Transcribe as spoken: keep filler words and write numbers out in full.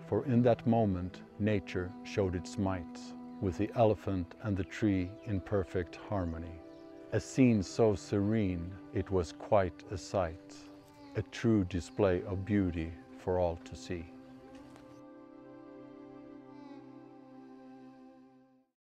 For in that moment, nature showed its might, with the elephant and the tree in perfect harmony. A scene so serene, it was quite a sight, a true display of beauty for all to see.